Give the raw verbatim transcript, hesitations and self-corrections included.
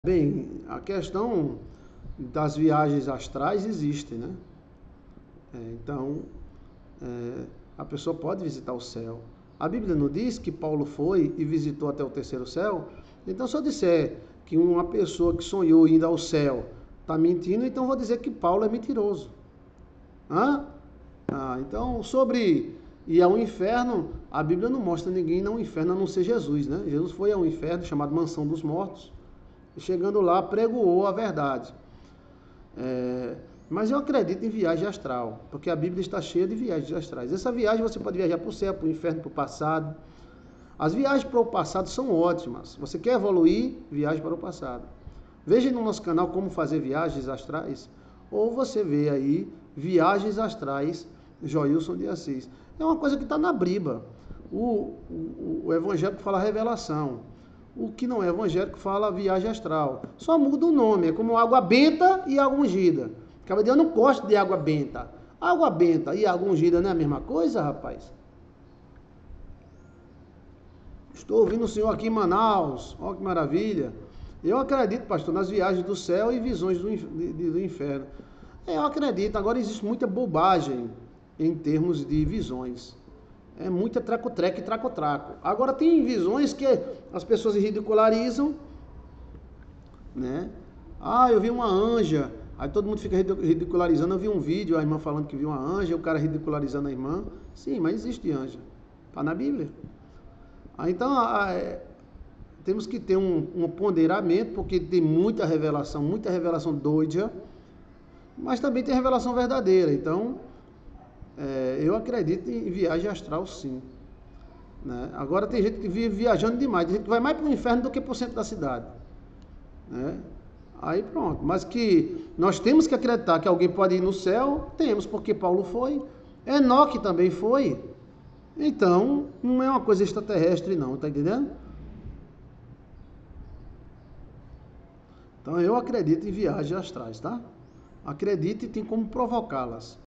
Bem, a questão das viagens astrais existe, né? É, então, é, a pessoa pode visitar o céu. A Bíblia não diz que Paulo foi e visitou até o terceiro céu? Então, se eu disser que uma pessoa que sonhou indo ao céu está mentindo, então vou dizer que Paulo é mentiroso. Hã? Ah, então, sobre ir ao inferno, a Bíblia não mostra ninguém ir ao inferno a não ser Jesus, né? Jesus foi ao inferno, chamado Mansão dos Mortos, e chegando lá, pregoou a verdade. É, mas eu acredito em viagem astral, porque a Bíblia está cheia de viagens astrais. Essa viagem você pode viajar para o céu, para o inferno, para o passado. As viagens para o passado são ótimas. Você quer evoluir? Viagem para o passado. Veja no nosso canal como fazer viagens astrais, ou você vê aí Viagens Astrais, Joilson de Assis. É uma coisa que está na briba. O, o, o evangélico fala revelação. O que não é evangélico fala viagem astral. Só muda o nome, é como água benta e água ungida. Acaba de eu não gosto de água benta. Água benta e água ungida não é a mesma coisa, rapaz? Estou ouvindo o senhor aqui em Manaus. Olha que maravilha. Eu acredito, pastor, nas viagens do céu e visões do, do inferno. Eu acredito. Agora existe muita bobagem em termos de visões. É muita traco-treco e traco-traco. Agora tem visões que as pessoas ridicularizam, né? Ah, eu vi uma anja. Aí todo mundo fica ridicularizando. Eu vi um vídeo, a irmã falando que viu uma anja, o cara ridicularizando a irmã. Sim, mas existe anja. Está na Bíblia. Ah, então, a, é, temos que ter um, um ponderamento, porque tem muita revelação, muita revelação doida, mas também tem revelação verdadeira. Então, é, eu acredito em viagem astral, sim. Né? Agora tem gente que vive viajando demais, tem gente que vai mais para o inferno do que para o centro da cidade. Né? Aí pronto, mas que nós temos que acreditar que alguém pode ir no céu, temos, porque Paulo foi, Enoque também foi. Então, não é uma coisa extraterrestre não, tá entendendo? Então eu acredito em viagens astrais, tá? Acredito e tem como provocá-las.